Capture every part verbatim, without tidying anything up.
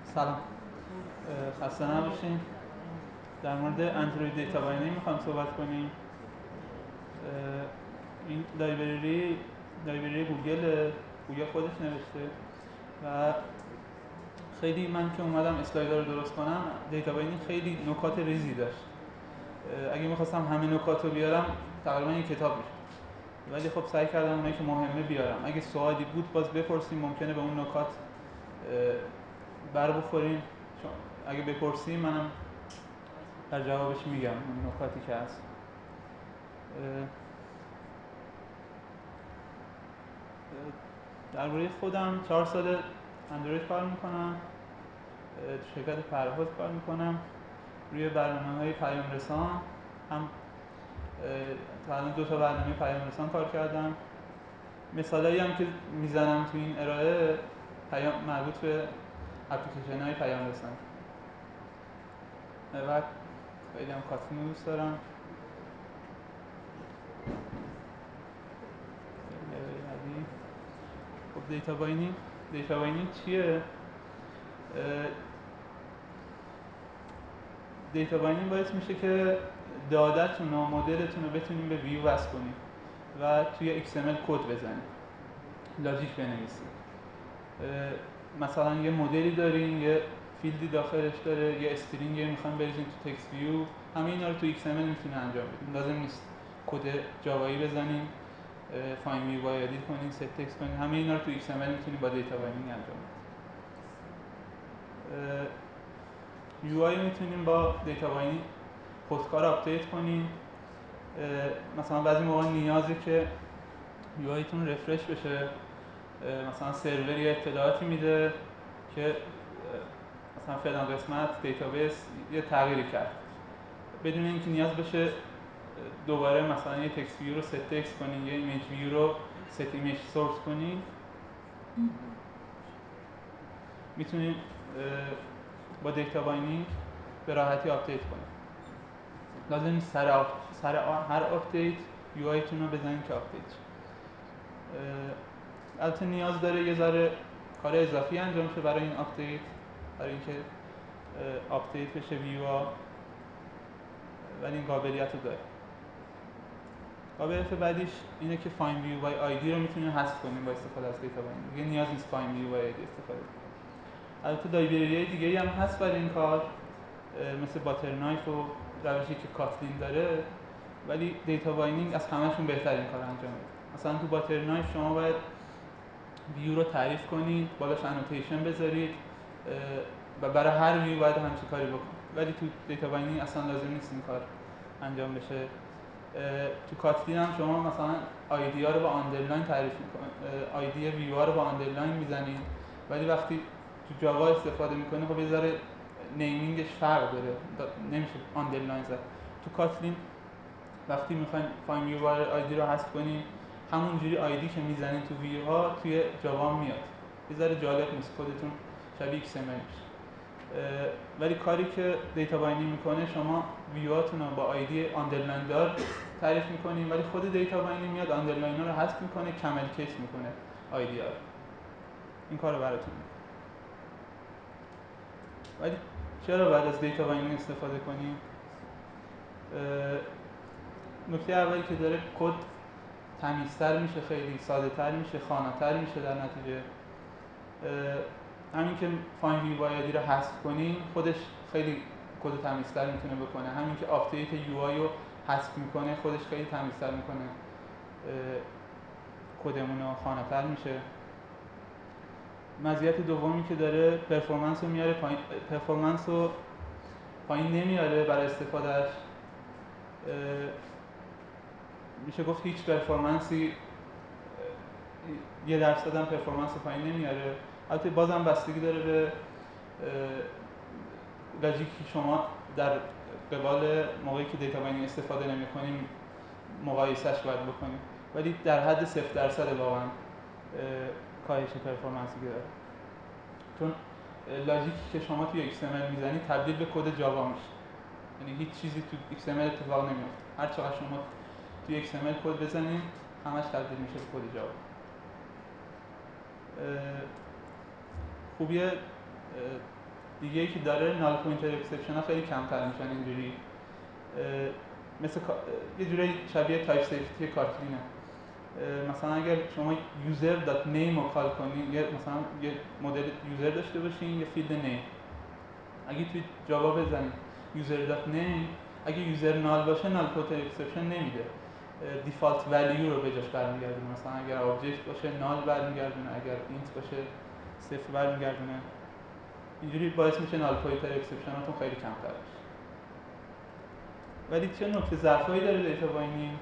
سلام، خسته نباشین. در مورد اندروید دیتا باینینگ میخوام صحبت کنیم. این لایبرری لایبرری گوگل گوگل خودش نوشته و خیلی من که اومدم اسلایدر رو درست کنم، دیتا باینینگ خیلی نکات ریزی داشت. اگه میخواستم همه نکات رو بیارم تقریبا این کتاب میشه، ولی خب سعی کردم اونایی که مهمه بیارم. اگه سوالی بود باز بپرسیم، ممکنه به اون نکات بر بخوریم. اگه بپرسیم منم در جوابش میگم اون نکاتی که هست. درباره خودم چهار سال اندروید کار میکنم، شرکت پرواز کار میکنم، روی برنامه‌های پیام رسان هم تا الان دو تا برنامه پیام رسان کار کردم. مثالایی هم که میزنم تو این ارائه پیام مربوط به اپلیکیشن های پیام رسان. و خیلی هم کاتین دوست دارم. خب دیتا باینینگ دیتا باینینگ چیه؟ دیتا باینینگ باعث میشه که داده‌تون و مدلتون رو بتونیم به ویو وصل کنیم و توی ایکس ام ال کد بزنیم، لاجیک بنویسیم. مثلا یه مدلی دارین، یه فیلدی داخلش داره، یه استرینگی میخوایم بریزیم تو تکست ویو، همه اینا رو تو ایکس ام ال میتونه انجام بدیم. لازم نیست کد جاوایی بزنیم، فاین ویو باید ادیت کنین، ست تکست کنین. همه اینا رو تو ایکس ام ال میتونیم با دیتا باینینگ انجام بدیم. یو آی میتونیم با دیتا باینینگ خودکار آپدیت کنیم. مثلا بعضی موقع نیازه که یو آیتون رفرش بشه، مثلا سرور یه اطلاعاتی میده که مثلا فلان قسمت دیتابیس یه تغییری کرد، بدون اینکه نیاز بشه دوباره مثلا یه تکست ویو رو ست تکست کنین، یه ایمیج ویو رو ست ایمیج سورس کنین، میتونین با دیتا باینینگ به راحتی آپدیت کنین. لازم نیست سر, آف... سر هر آپدیت یو آیتون رو بزنین که آپدیت شه. البته نیاز داره یه ذره کار اضافی انجام شه برای این آپدیت، برای اینکه آپدیت بشه ویوها، ولی این قابلیت رو داره. قابلیت بعدیش اینه که فاین ویو بای آیدی رو میتونین حذف کنین با استفاده از دیتا باینینگ. دیگه نیاز نیست فاین ویو بای آیدی استفاده کنین. البته لایبرری‌های دیگه‌ای هم هست برای این کار، مثل باتر نایف و روشی که کاتلین داره، ولی دیتا باینینگ از همه‌شون بهتر این کار انجام میده. مثلا تو باتر نایف شما باید ویو رو تعریف کنید، بالاش انوتیشن بذارید و برای هر ویو باید همچین کاری بکنید، ولی تو دیتا باینینگ اصلا لازم نیست این کار انجام بشه. تو کاتلین هم شما مثلا آیدی ها رو با آندرلاین تعریف میکنید، آیدی ویو ها رو با آندرلاین میزنید، ولی وقتی تو جاوا استفاده میکنید خب یه ذره نیمینگش فرق داره، نمیشه آندرلاین زد. تو کاتلین وقتی میخواین فاین ویو بای آیدی رو حذف کنین، همونجوری آیدی که میزنین تو ویو ها توی جاوا میاد. یه ذره جالب نیست، کدتون شبیه ایکس ام ال میشه. ولی کاری که دیتا باینینگ میکنه، شما ویوهاتون رو با آیدی آندرلاین دار تعریف میکنین، ولی خود دیتا باینینگ میاد آندرلاین رو حذف میکنه، کمل کیس میکنه آیدی ها رو. این کارو براتون میکنه. ولی چرا باید از دیتا باینینگ استفاده کنیم؟ نکته اولی که داره، کد تمیزتر میشه، خیلی ساده تر میشه، خوانا میشه. در نتیجه همین که فاین ویو بای آیدی رو حذف کنین خودش خیلی کد تمیزتر میتونه بکنه. همین که آپدیت یو آی رو حذف میکنه خودش خیلی تمیزتر میکنه، کدمون رو خوانا میشه. مزیت دومی که داره، پرفورمنس رو میاره پایین، پرفورمنس رو پایین نمیاره برای استفادهش. میشه گفت هیچ پرفورمنسی، یه درصد هم پرفورمنس رو پایین نمیاره. البته بازم بستگی داره به لاجیکی شما در قبال موقعی که دیتا باینینگ استفاده نمی‌کنیم مقایسهش باید بکنیم، ولی در حد صفر درصد واقعا کاهش پرفورمنسی داره، چون لاجیکی که شما توی ایکس ام ال میزنید تبدیل به کد جاوا میشه. یعنی هیچ چیزی تو ایکس ام ال اتفاق نمیفته، هر چقدر شما توی ایکس ام ال کد بزنید همش تبدیل میشه به کد جاوا. خوبیه دیگه یکی داره نال پوینتر اکسپشن ها خیلی کمتر میشن اینجوری، مثل یه جوری شبیه تایپ سیفتی کاتلینه. مثلا اگر شما یوزر دات نیم رو کال کنین، یا مثلا یه مدل یوزر داشته باشین، یه فیلد نیم، اگه توی جاوا بزنید یوزر دات نیم، اگه یوزر نال باشه نال پوینتر اکسپشن نمیده، دیفالت ولیو رو به جاش برمیگردونه. مثلا اگر آبجکت باشه نال برمیگردونه، اگر اینت باشه صفر برمیگردونه. اینجوری باعث میشه نال پوینتر اکسپشناتون خیلی کمتر بشه. ولی چه نکته ضعفایی داره دیتا باینینگ؟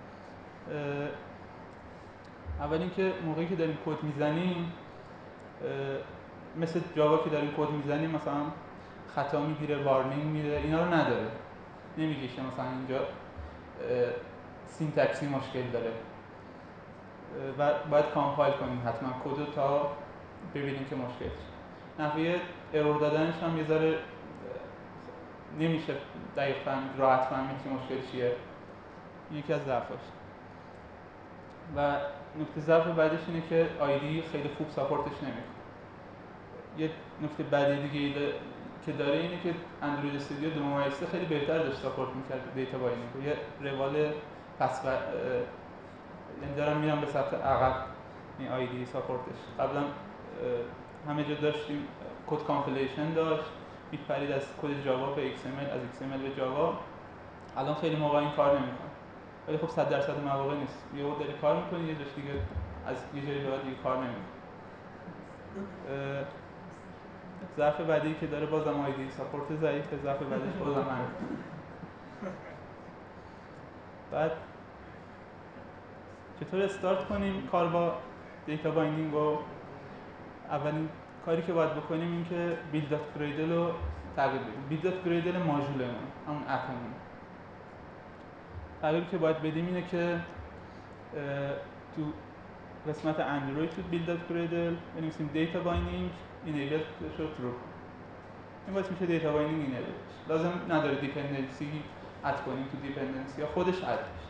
اول اینکه موقعی که داریم کد میزنیم، مثل جاوا که داریم کد میزنیم مثلا خطا میگیره، وارنینگ میده، اینا رو نداره. نمیگه که مثلا اینجا سینتکسی مشکل داره و باید کامپایل کنیم حتما کد رو تا ببینیم که مشکل چیه. نحوه ارور دادنش هم یه ذره نمیشه دقیق فهمید، راحت فهمید که مشکل چیه. یکی از ضعفاش. و نکته ضعف بعدش اینه که آیدی خیلی خوب ساپورتش نمیکنه. یه نکته بعدی دیگه که داره اینه که اندروید استودیو دو ممیز سه خیلی بهتر داشت ساپورت میکرد دیتا باینینگ. یه روال پس و یعنی دارم میرم به سمت عقب این آیدی ساپورتش. قبلا همه جا داشتیم کد کامپلیشن داشت، میپرید از کد جاوا به ایکس ام ال، از ایکس ام ال به جاوا. الان خیلی موقع این کار نمیکنه. ولی خب صد درصد مواقع نیست. یه وقت داری کار میکنی، یه جاش دیگه از یه جایی به بعد دیگه کار نمیکنه. ضعف بعدی که داره بازم آیدی ساپورت ضعیفه، ضعف بعدش بازم همین. بعد چطور استارت کنیم کار با دیتا باینینگ رو؟ اولین کاری که باید بکنیم این که بیلد دات گریدل رو تغییر بدیم. بیلد دات گریدل ماژولمون، همون اپمون. تغییری که باید بدیم اینه که تو قسمت اندروید تو بیلد دات گریدل بنویسیم دیتا باینینگ اینیبل شو ترو. این باعث میشه دیتا باینینگ اینیبل بشه. لازم نداره دیپندنسی اد کنیم تو دیپندنسی یا خودش اد بشه.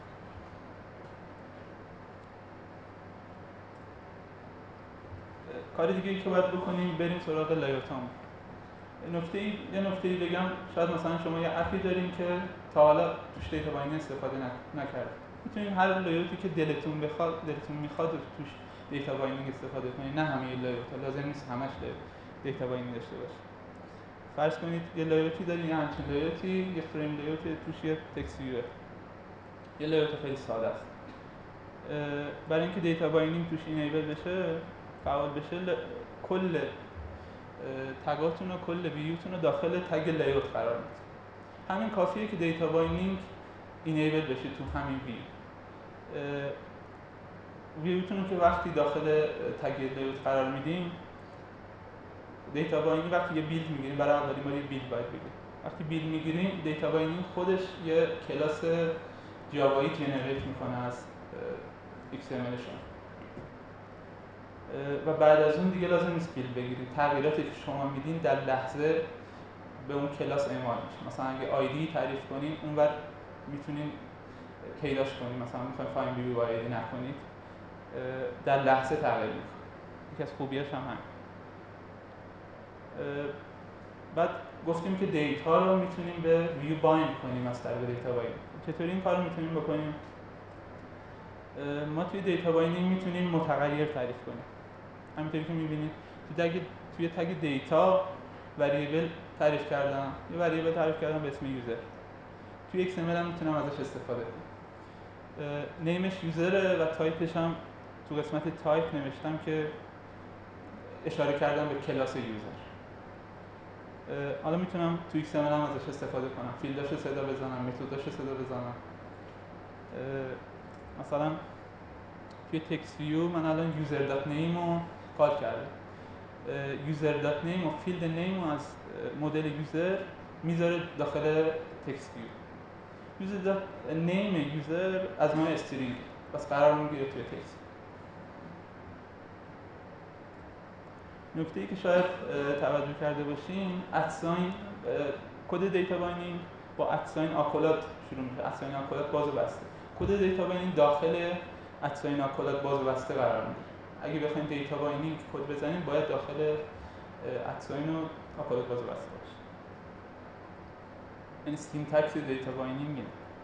کار دیگه ای که باید بکنیم بریم سراغ لایوتامون. نکته ای یه نکته ای بگم، شاید مثلا شما یه اپی دارین که تا حالا توش دیتا باینینگ استفاده نکردید. میتونین هر لایوتی که دلتون بخواد دلتون میخواد توش دیتا باینینگ استفاده کنید. نه همه لایوت لازم نیست همش دیتا باینینگ داشته باشه. فرض کنید یه لایوتی دارین، یه همچین لایوتی، یه فریم لایوت توش یه تکست ویو، یه لایوت خیلی ساده است. برای اینکه دیتا باینینگ توش اینیبل بشه، فعال بشه، ل... کل تگاتون و کل ویوتون رو داخل تگ لایوت قرار میدید. همین کافیه که دیتا باینینگ اینیبل بشه تو همین ویو. ویوتون رو که وقتی داخل تگ لایوت قرار میدیم، دیتا باینینگ وقتی یه بیلد میگیریم، برای اولین بار یه بیلد باید بگیریم. وقتی بیلد میگیریم دیتا باینینگ خودش یه کلاس جاوایی جنریت میکنه از ایکس ام ال شما و بعد از اون دیگه لازم نیست بیلد بگیرید. تغییراتی که شما میدین در لحظه به اون کلاس اعمال میشه. مثلا اگه آیدی تعریف کنین اونور میتونین پیداش کنین، مثلا میخواین فایند بیو با آیدی نکنید، در لحظه تغییر میکنه. یکی از خوبیاش هم همین. بعد گفتیم که دیتا رو میتونیم به ویو بایند کنیم از طریق دیتا باینینگ. چطوری این کار رو میتونیم بکنیم؟ ما توی دیتا باینینگ میتونیم متغیر تعریف کنیم. همینطوری که میبینید تو تگ توی تگ دیتا وریبل تعریف کردم، یه وریبل تعریف کردم به اسم یوزر. توی ایکس ام ال هم میتونم ازش استفاده کنم. نیمش یوزره و تایپش هم تو قسمت تایپ نوشتم که اشاره کردم به کلاس یوزر. حالا میتونم توی ایکس ام ال هم ازش استفاده کنم، فیلداشو صدا بزنم، متداشو صدا بزنم. مثلا توی تکست ویو من الان یوزر دات نیم رو کال کردم. یوزر دات نیم و فیلد نیم رو از مدل یوزر میذاره داخل تکست ویو. یوزر دات نیم یوزر از نوع استرینگ بس قرار میگیره توی تکست. نکته‌ای که شاید توجه کرده باشین، ادساین کد دیتا باینینگ با ادساین آکولات شروع میشه. ادساین آکولات باز و بسته. کد دیتا باینینگ داخل ادساین آکولات باز و بسته قرار میگیره. اگه بخواید دیتا باینینگ کد بزنید باید داخل ادساین و آپارات باز بسته باشه. این سینتکس دیتا باینینگ.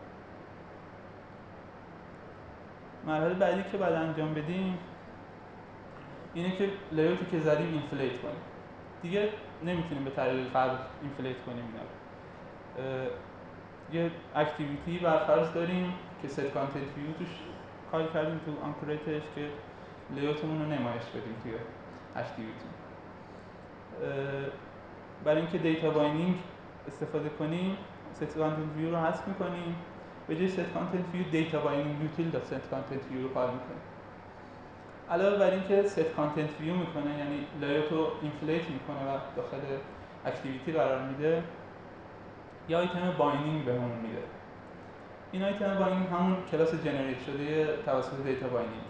مرحله بعدی که بعد انجام بدیم اینه که لیوتی که زدیم اینفلیت کنیم. دیگه نمیتونیم به طریق قبل اینفلیت کنیم اینا. یه اکتیویتی برفرض داریم که ست کانتنت ویو توش کار کردیم تو آنکورتش که لیوتمون رو نمایش بدیم توی اکتیویتی. برای اینکه دیتا باینینگ استفاده کنیم ست کانتنت ویو رو حذف می‌کنیم، به جای ست کانتنت ویو دیتا باینینگ یوتیل دا ست کانتنت ویو رو کار می‌کنیم. علاوه بر اینکه ست کانتنت ویو میکنه، یعنی لایوت رو اینفلیت میکنه و داخل اکتیویتی قرار میده، یا آیتم باینینگ بهمون میده. این آیتم باینینگ همون کلاس جنریت شده توسط دیتا باینینگ.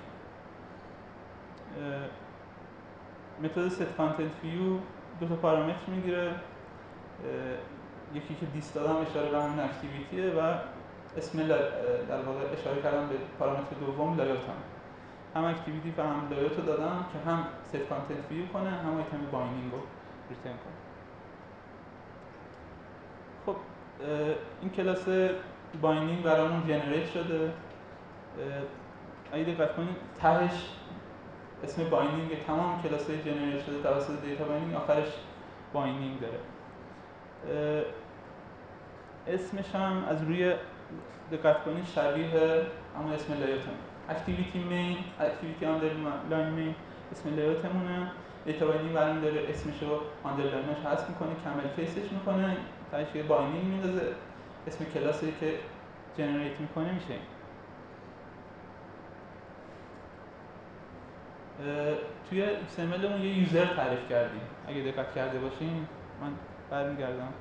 متد ست کانتنت ویو دو تا پارامتر میگیره، یکی که دیست دادم اشاره به همین اکتیویتیه و اسم در واقع اشاره کردم به پارامتر دوم لایوت هم. هم اکتیویتی و هم لایوت رو دادم که هم ست کانتنت ویو کنه هم آیتم باینینگ رو ریترن کنه. خب این کلاس باینینگ برامون جنریت شده. اگه دقت کنید تهش اسم باینینگ تمام کلاس‌های جنریت شده توسط دیتا باینینگ آخرش باینینگ داره. اسمش هم از روی دقت کنید شبیه همون اسم لایوتمون. اکتیویتی مین، اکتیویتی آندرلاین مین اسم لایوتمونه. دیتا باینینگ برام داره اسمشو آندرلاینش حذف میکنه، کامل کیسش میکنه، تاش یه باینینگ میندازه، اسم کلاسی که جنریت میکنه میشه. توی ایکس ام ال مون یه یوزر تعریف کردیم. اگه دقت کرده باشین من برمیگردم.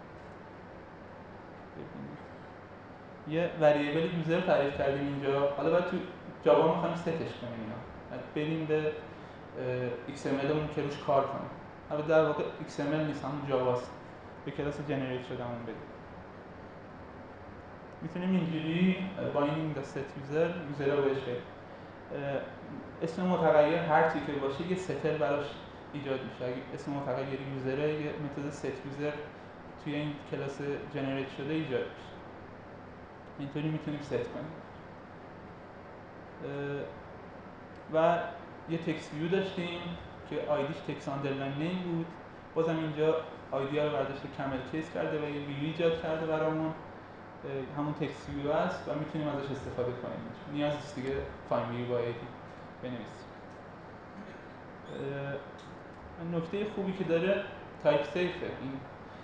یه وریبل یوزر تعریف کردیم اینجا. حالا باید تو جاوا می‌خوایم ستش کنیم اینا. بعد بریم به ایکس ام ال مون که روش کار کنیم. البته در واقع ایکس ام ال نیست، همون جاواست. به کلاس جنریت شدهمون بدیم. میتونیم اینجوری باینینگ دا ست یوزر یوزر رو بهش بدیم. اسم متغیر هر چی که باشه یه ستر براش ایجاد میشه. اگه اسم متغیر یوزره یه متد ست یوزر توی این کلاس جنریت شده ایجاد میشه. اینطوری میتونیم ست کنیم. و یه تکست ویو داشتیم که آیدیش تکست آندرلاین نیم بود. بازم اینجا آیدی رو برداشته کامل کیس کرده و یه ویو ایجاد کرده برامون. همون تکست ویو است و میتونیم ازش استفاده کنیم. نیاز نیست دیگه فاین ویو با آیدی بنویسیم. نکته خوبی که داره تایپ سیفه این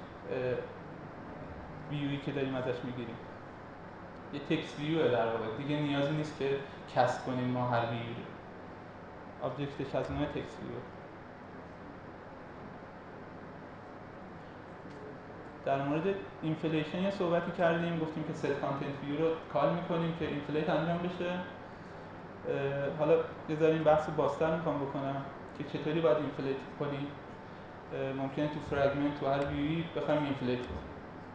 ویویی که داریم ازش میگیریم. یه تکست ویوه در واقع، دیگه نیازی نیست که کست کنیم ما هر ویوی رو. آبجکتش از نوع تکست ویو. در مورد اینفلیشن یه صحبتی کردیم، گفتیم که ست کانتنت ویو رو کال میکنیم که اینفلیت انجام بشه. حالا یه ذره این بحث رو بازتر میخوام بکنم که چطوری باید اینفلیت کنیم. ممکنه تو فراگمنت تو هر ویوی بخوایم اینفلیت کنیم.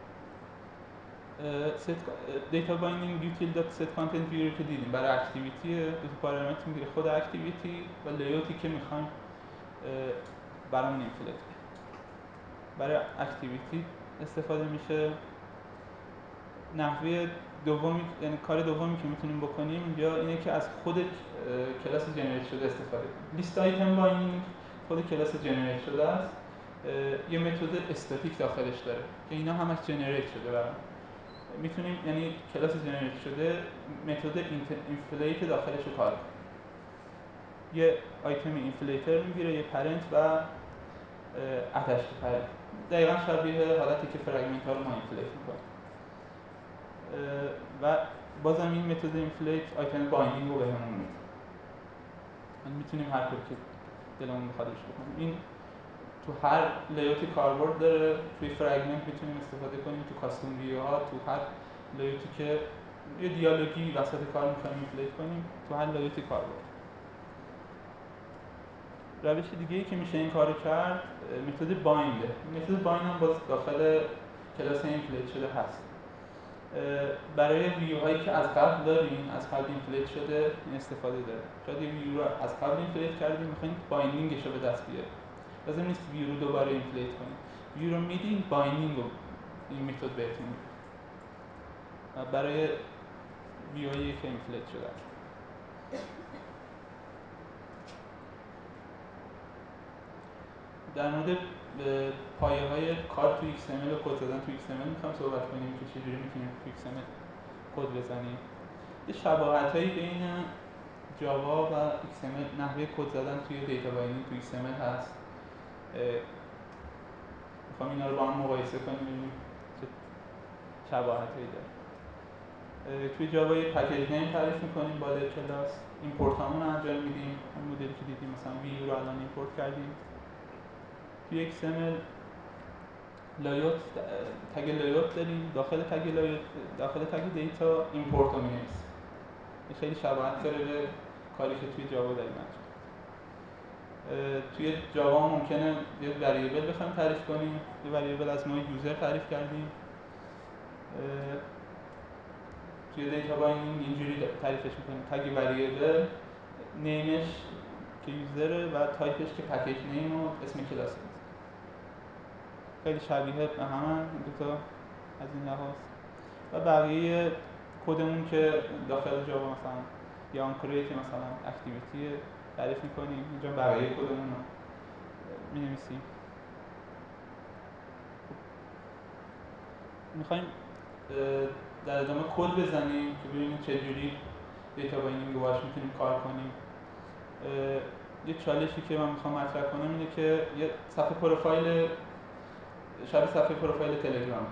دیتا باینینگ یوتیل دات ست کانتنت ویو رو که دیدیم برای اکتیویتی دو تا پارامتر میگیره، خود اکتیویتی و لیوتی که میخوایم برامون اینفلیت کنیم. برای اکتیویتی استفاده میشه. نحوه دومی، یعنی کار دومی که میتونیم بکنیم اینجا اینه که از خود کلاس جنریت شده استفاده کنیم. لیست آیتم باینینگ خود کلاس جنریت شده است. یه متد استاتیک داخلش داره که اینا همش جنریت شده برام. میتونیم یعنی کلاس جنریت شده متد اینفلیت داخلش رو کار کنیم. یه آیتم اینفلیتر میگیره، یه پرنت و اتش پرنت. دقیقاً شبیه حالتی که فراگمنت ها رو ما اینفلیت میکنیم. و بازم این متد اینفلیت آیتم باینینگ رو بهمون میده. میتونیم هر کاری که دلمون بخواد روش بکنیم. این تو هر لیوتی کاربرد داره. توی فراگمنت میتونیم استفاده کنیم، تو کاستوم ویو ها، تو هر لیوتی که یه دیالوگی وسط کار می‌خوایم اینفلیت کنیم، تو هر لیوتی کاربرد. روش دیگه‌ای که میشه این کارو کرد متد باینده. متد بایند هم باز داخل کلاس اینفلیت شده هست. برای ویو هایی که از قبل داریم، از قبل اینفلیت شده این استفاده داره. شاید یه ویو رو از قبل اینفلیت کردیم، می‌خوایم باینینگش رو به دست بیاریم. لازم نیست ویو رو دوباره اینفلیت کنید. ویو رو میدین، بایندینگ رو این متد بهتون میده و برای ویویی که اینفلیت شده است. در مورد پایه های کار تو ایکس ام ال و کد زدن تو ایکس ام ال میخوام صحبت کنیم که چجوری میتونیم تو ایکس ام ال کد بزنیم. یه شباهتایی بین جاوا و ایکس ام ال نحوه کد زدن توی دیتا باینینگ تو ایکس ام ال هست. میخوام اینا رو با هم مقایسه کنیم ببینیم چه شباهتایی داره. توی جاوا یه پکیج نیم تعریف میکنیم با در کلاس، ایمپورت هامون رو انجام میدیم. همین مدلی که دیدیم مثلا ویو رو الان ایمپورت کردیم. توی ایکس ام ال لایوت تگ لایوت داریم، داخل تگ لایوت داخل تگ دیتا ایمپورت رو می‌نویسیم. این خیلی شباهت داره به کاری که توی جاوا داریم انجام. توی جاوا ممکنه یه وریبل بخوایم تعریف کنیم، یه وریبل از نوع یوزر تعریف کردیم. توی دیتا باینینگ اینجوری تعریفش می‌کنیم: تگ وریبل، نیمش که یوزره و تایپش که پکیج نیم و اسم کلاس. خیلی شبیه به هم این دو تا از این لحاظ. و بقیه کدمون که داخل جاوا مثلا یا آنکوری که مثلا اکتیویتی تعریف می‌کنیم، اینجا بقیه کدمون رو می‌نویسیم. می‌خوایم در ادامه کد بزنیم که ببینیم چجوری دیتا باینینگ رو باهاش می‌تونیم کار کنیم. یه چالشی که من می‌خوام مطرح کنم اینه که یه صفحه پروفایل شبیه صفحه پروفایل تلگرام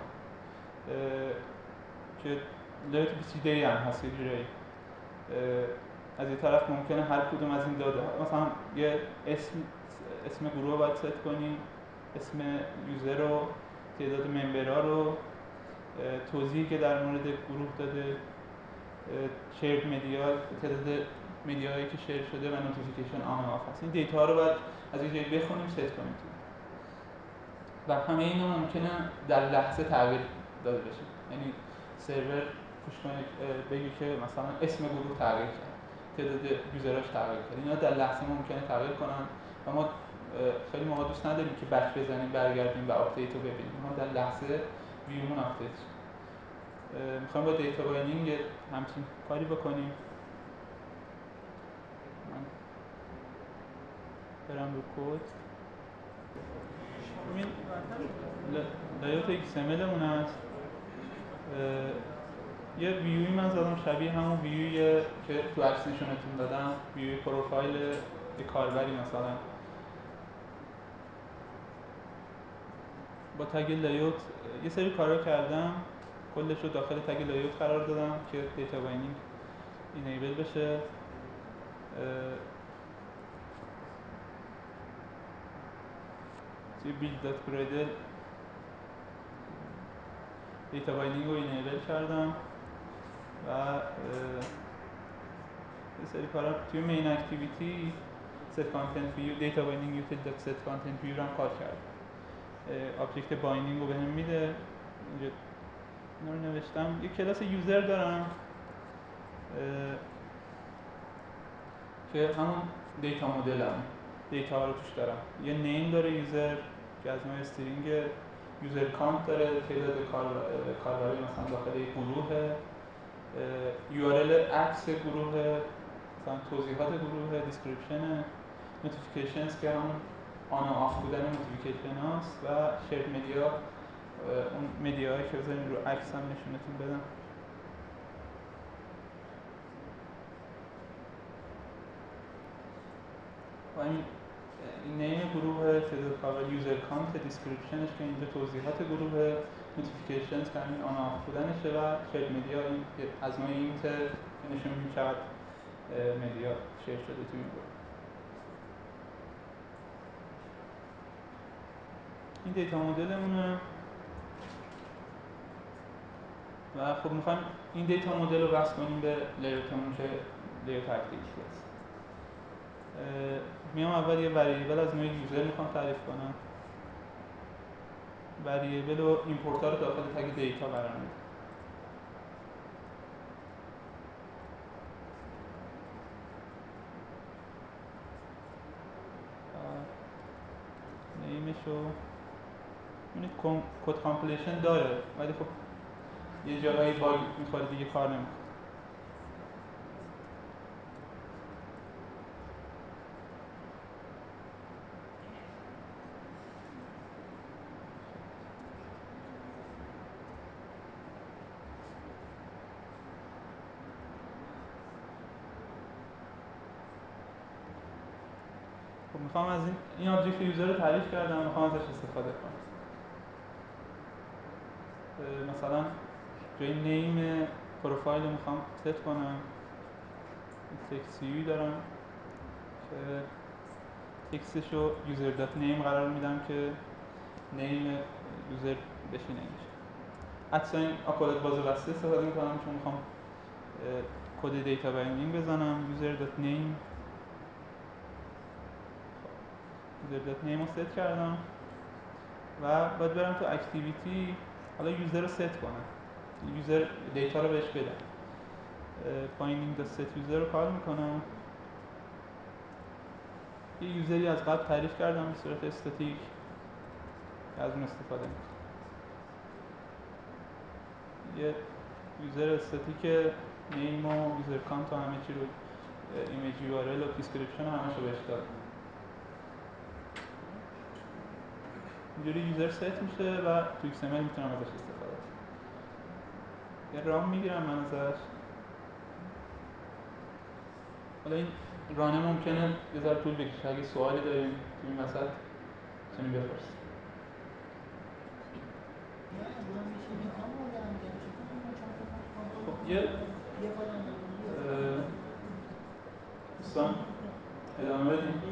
که لایت پیچیده‌ای هم هست یه جورایی. از این طرف ممکنه هر کدوم از این داده مثلا یه اسم اسم گروه رو باید ست کنیم، اسم یوزر رو، تعداد ممبرها رو، توضیحی که در مورد گروه داده، شیر مدیا، تعداد مدیاهایی که شیر شده و نوتیفیکیشن آن و آف هست. این دیتا رو باید از یه جایی بخونیم، ست کنیم و همه اینا ممکنه در لحظه تغییر داده بشه. یعنی سرور پوش کنه بگه که مثلا اسم گروه تغییر کرد، تعداد یوزراش تغییر کرد. اینا در لحظه ممکنه تغییر کنن و ما خیلی موقع دوست نداریم که بک بزنیم برگردیم و آپدیت رو ببینیم. ما در لحظه ویومون آپدیت شه. میخوایم با دیتا باینینگ همچین کاری بکنیم. من برم رو کد. این لایوت ایکس ام ال مون هست. یه ویوی من زدم شبیه همون ویویی که تو عکس نشونتون دادم، ویوی پروفایل یه کاربری مثلا. با تگ لایوت یه سری کارا کردم، کلش رو داخل تگ لایوت قرار دادم که دیتا باینینگ اینیبل بشه. توی بیلد دات گریدل دیتا باینینگ رو اینیبل کردم و یه سری کارا توی مین اکتیویتی set content view دیتا باینینگ یوتیل دات set content view رو هم کار کردم. آبجکت باینینگ رو بهم میده. اینجا اینا رو نوشتم. یه کلاس یوزر دارم که همون دیتا مدل هم دیتا رو توش دارم. یه نیم داره یوزر که از نوع استرینگ، یوزر کانت داره، تعداد کاربرای مثلا داخل یک گروه، یو آر ال عکس گروه، مثلا توضیحات گروه، دیسکریپشن، نوتیفیکیشنز که همون آن و آف بودن نوتیفیکیشن هاست و شیر مدیا، اون مدیاهایی که بذاریم رو عکس هم نشونتون بدم. و این این نیم گروه، تعداد کاربر، یوزر کانت، دیسکریپشنش که اینجا توضیحات گروه، نوتیفیکیشنز که همین آن آف بودنشه و شیر مدیا این از نوع اینت که نشون میدیم چقدر مدیا شیر شده توی این گروه. این دیتا مدلمونه و خب میخوایم این دیتا مدل رو وصل کنیم به لیرتمون که لیرت اکتیویتی هست. میام اول یه وریبل از نوع یوزر میخوام تعریف کنم. وریبل و ایمپورت ها رو داخل تگ دیتا قرار میدم. شو ببینید کد کامپلیشن داره ولی خب یه جاهایی باگ میخوره دیگه کار نمیکنه. خب میخوام از این این آبجکت یوزر رو تعریف کردم، میخوام ازش استفاده کنم. مثلا جای نیم پروفایل رو میخوام ست کنم، تکست ویو دارم که تکستش رو یوزر دات نیم قرار میدم که نیم یوزر بشینه اینجا. حتی این آکولت باز بسته استفاده میکنم چون میخوام کد دیتا بایندینگ بزنم. یوزر دات نیم یوزر دات نیم رو ست کردم و باید برم تو اکتیویتی، حالا یوزر رو ست کنم، یوزر دیتا رو بهش بدم. بایندینگ دا ست یوزر رو کار میکنم. یه یوزری از قبل تعریف کردم به صورت استاتیک که از اون استفاده میکنم. یه یوزر استاتیک نیم و یوزر کانت و همه چی رو، ایمیج یو آر ال و دیسکریپشن همش رو بهش دادم. اینجوری یوزر ست میشه و تو ایکس ام ال میتونم ازش استفاده کنم. یه رام میگیرم من ازش. حالا این رانه ممکنه یه ذره طول بکشه. اگه سوالی دارین تو این وسط میتونیم بپرسید. خب یه دوستان ادامه بدیم.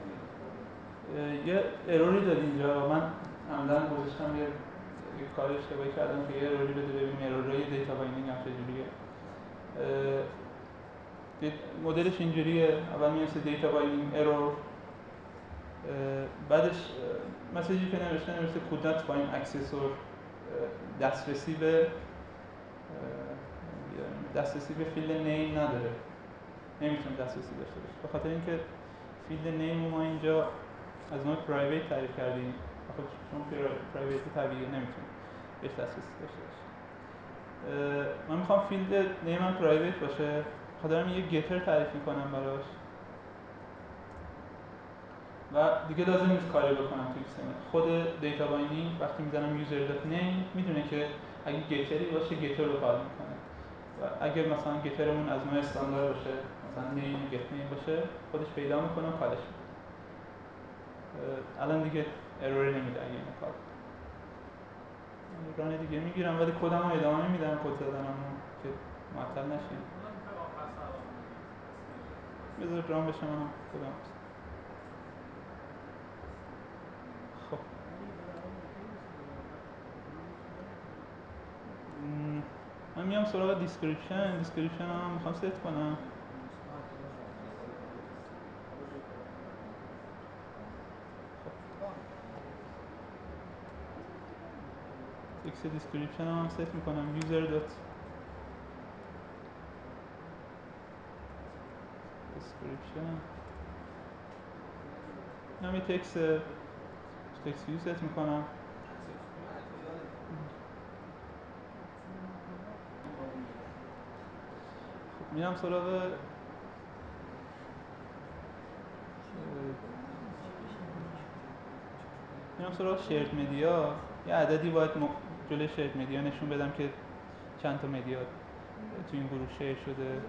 یه اروری داد اینجا، من عمدن گذاشتم یه یه کار اشتباهی کردم که یه اروری بده ببینیم ارورهای دیتا بایندینگ هم چجوریه. مدلش اینجوریه، اول میاد دیتا بایندینگ ارور، بعدش مسیجی که نوشته نوشته could not find access or دسترسی به دسترسی به فیلد نیم نداره، نمیتونه دسترسی داشته باشه به خاطر اینکه فیلد نیم رو ما اینجا از نوع پرایویت تعریف کردیم. خب چون پرایویت طبیعیه نمیتونه بهش دسترسی داشته باشه. من میخوام فیلد نیمم پرایویت باشه، خاطرم یه گتر تعریف میکنم براش و دیگه لازم نیست کاری بکنم توی ایکس ام ال. خود دیتا بایندینگ وقتی میزنم یوزر دات نیم میدونه که اگه گتری باشه گتر رو کال میکنه و اگه مثلا گترمون از نوع استاندارد باشه، مثلا نیم گت نیم باشه، خودش پیدا میکنه و کالش میکنه. الان دیگه اروری نمیده اگه اینو کال ران دیگه میگیرم، ولی کدم رو ادامه میدم، کد زدنم که معطل نشیم. بذار ران بشه منم کدام. خب من میام سراغ دیسکریپشن. دیسکریپشن هم میخوام ست کنم. تکست دیسکریپشن هم ست میکنم یوزر دات دیسکریپشن. هم یه تکست تکست ویو ست میکنم. خب میرم سراغ میرم سراغ شیرد مدیا. یه عددی باید جلوی شیرد مدیا نشون بدم که چند تا مدیا تو این گروه شیر شده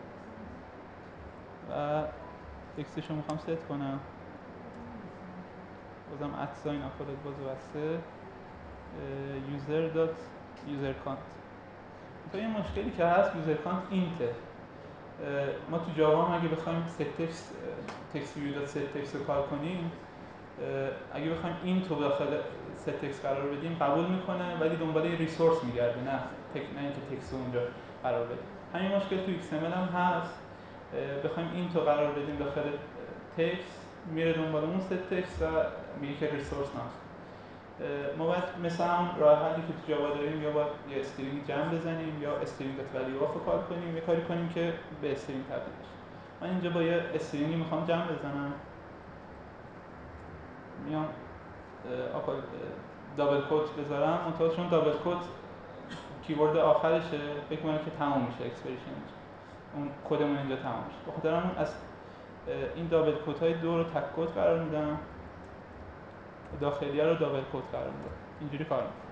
و تکستش رو میخوام ست کنم. بازم ادساین آکولت باز بسته یوزر دات یوزر کانت. تا این مشکلی که هست یوزر کانت اینته. ما تو جاوا هم اگه بخوایم ست تکست تکست ویو دات ست تکست رو کار کنیم، اگه بخوایم این تو داخل ست تکست قرار بدیم قبول میکنه ولی دنبال یه ریسورس میگرده، نه تک نه اینکه تکست رو اونجا قرار بدیم. همین مشکل تو ایکس ام ال هم هست. بخوایم این تو قرار بدیم داخل تکست، میره دنبال اون ست تکست و میگه که ریسورس ناست. ما باید مثلا هم راه حلی که تو جاوا داریم، یا باید یه استرینگ جمع بزنیم یا استرینگ دات ولیو آف رو کار کنیم، یه کاری کنیم که به استرینگ تبدیل بشه. من اینجا با یه استرینگی میخوام جمع بزنم. میام آپال دابل کوت بذارم، منتها چون دابل کوت کیورد آخرشه فکر کنم که تموم میشه اکسپرشن، اون کدمون اینجا تموم میشه. بخاطر همون از این دابل کوت های دو رو تک کوت قرار میدم، داخلی رو دابل کوت قرار میدم. اینجوری کار میکنه.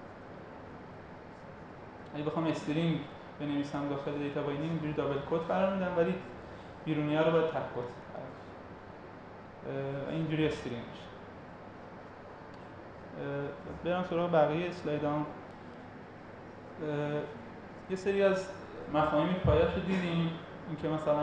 اگه بخوام استرینگ بنویسم داخل دیتا باینینگ اینجوری دابل کوت قرار میدم، ولی بیرونی ها رو باید تک کوت قرار بدم. اینجوری استرینگ میشه. برم سراغ بقیه اسلایدام. یه سری از مفاهیم پایه‌اش رو دیدیم، اینکه مثلا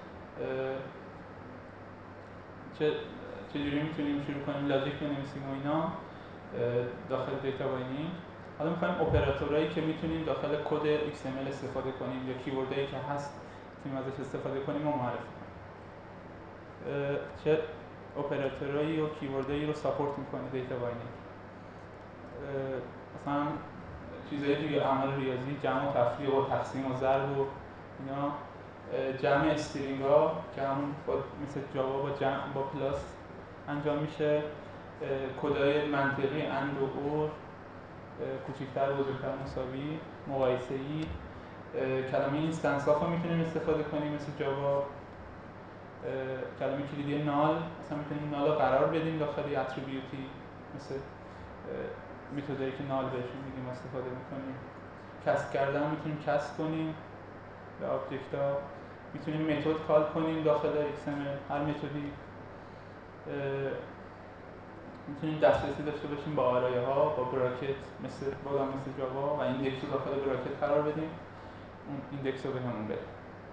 چه چجوری میتونیم شروع کنیم لاجیک بنویسیم و اینا داخل دیتا باینینگ. حالا می‌خوایم اپراتورایی که میتونیم داخل کد ایکس ام ال استفاده کنیم یا کیوردایی که هست میتونیم ازش استفاده کنیم و معرفی کنیم. چه اپراتورایی و کیوردایی رو ساپورت می‌کنه دیتا باینینگ. مثلا چیزای دیگه، اعمال ریاضی، جمع و تفریق و تقسیم و ضرب و اینا، جمع استرینگ ها که همون با مثل جاوا با جمع با پلاس انجام میشه، کدای منطقی اند و اور، کوچکتر بزرگتر مساوی، مقایسه ای، کلمه اینستنس ها رو میتونیم استفاده کنیم مثل جاوا، کلمه کلیدی نال مثلا میتونیم نال رو قرار بدیم داخل اتریبیوتی، مثل متدایی که نال بهشون میگیم استفاده میکنیم. کست کردن میتونیم کست کنیم به آبجکت ها، میتونیم متد کال کنیم داخل ایکس ام ال، هر متدی. میتونیم دسترسی داشته باشیم با آرایه ها، با براکت مثل بازم مثل جاوا، و ایندکس رو داخل براکت قرار بدیم، اون ایندکس رو بهمون بده.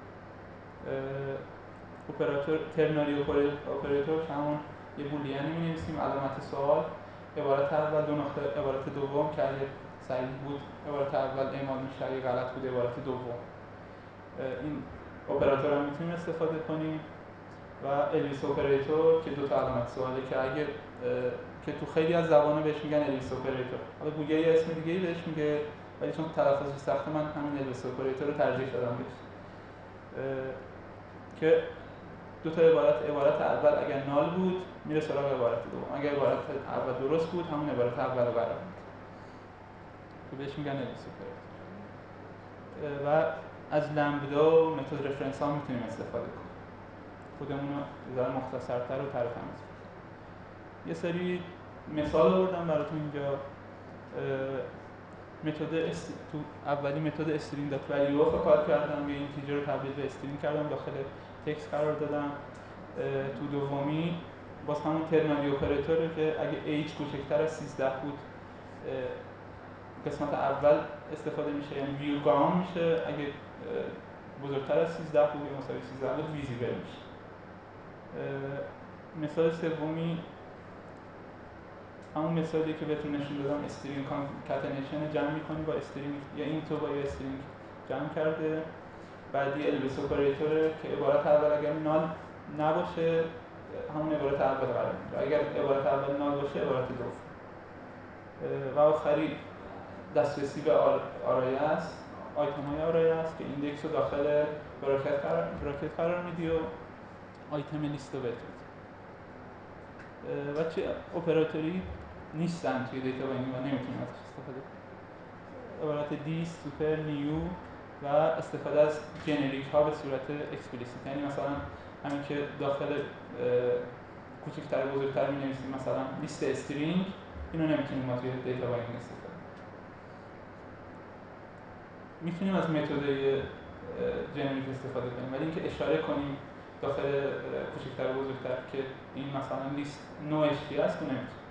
اپراتور ترناری اپراتور همون یه بولیانی می‌نویسیم، علامت سوال، عبارت اول دو نقطه، عبارت دوم که اگه صحیح بود عبارت اول اعمال میشه، اگه غلط بود عبارت دوم. این اپراتور هم میتونیم استفاده کنیم. و الیس اپراتور که دو تا علامت سواله که اگه که تو خیلی از زبانا بهش میگن الیس اپراتور. حالا گوگل یه اسم دیگه‌ای بهش میگه، ولی چون تلفظش سخته من همین الیس اپراتور رو ترجیح دادم بهش. که دو تا عبارت، عبارت اول اگر نال بود میره سراغ عبارت دوم، اگر عبارت اول درست بود همون عبارت اول رو قرار میده که بهش میگن الیس اپراتور. و از لمبدا و متد رفرنس ها میتونیم استفاده کنیم. خودمون رو بذار مختصرتر و ترتمیز. یه سری مثال آوردم براتون اینجا. متد است... تو اولی متد استرینگ دات ولیو رو کار کردم، یه اینتیجر رو تبدیل به استرینگ کردم، داخل تکست قرار دادم. تو دومی باز همون ترناری اپراتوره که اگه ایج کوچکتر از سیزده بود قسمت اول استفاده میشه، یعنی ویو گام میشه، اگه بزرگتر از سیزده بود یا مساوی سیزده بود ویزیبل میشه. مثال سومی همون مثالی که بهتون نشون دادم، استرینگ کانکاتنیشن جمع می‌کنی با استرینگ، یا این تو با یه استرینگ جمع کرده. بعدی الویس اپراتوره که عبارت اول اگر نال نباشه همون عبارت اول قرار میده، اگر عبارت اول نال باشه عبارت دوم. و آخری دسترسی به آرایه است، آیتم های آرایه است که ایندکس رو داخل براکت قرار, براکت قرار میدی و آیتم لیست رو بهت میده. و چه اپراتوری نیستن توی دیتا باینینگ و نمیتونیم ازش استفاده کنیم. عبارت دیست، سوپر، نیو و استفاده از جنریک ها به صورت اکسپلیسیت، یعنی مثلا همین که داخل کوچکتر و بزرگتر می نویسیم، مثلا لیست استرینگ، اینو نمیتونیم ما توی دیتا باینینگ استفاده کنیم. میتونیم از متدای جنریک استفاده کنیم، ولی اینکه اشاره کنیم داخل کوچکتر و بزرگتر که این مثلا لیست نوعش چی هست، نمیتونیم.